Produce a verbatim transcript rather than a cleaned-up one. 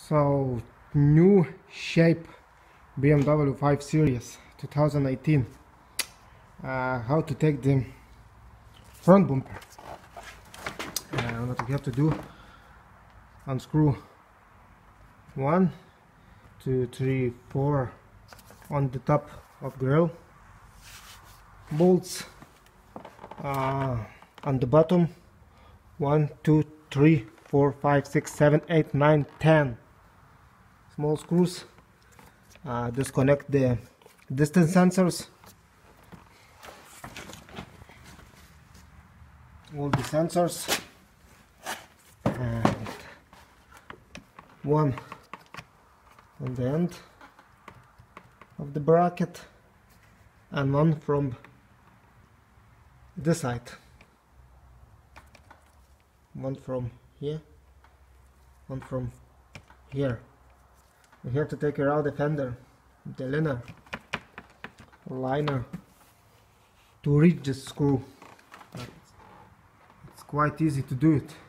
So, new shape B M W five Series twenty eighteen. Uh, how to take the front bumper. Uh, what we have to do: unscrew one, two, three, four on the top of grill, bolts uh, on the bottom, one, two, three, four, five, six, seven, eight, nine, ten small screws. Uh, disconnect the distance sensors, all the sensors, and one on the end of the bracket and one from this side, one from here, one from here. We have to take out the fender, the liner, liner to reach the screw. It's quite easy to do it.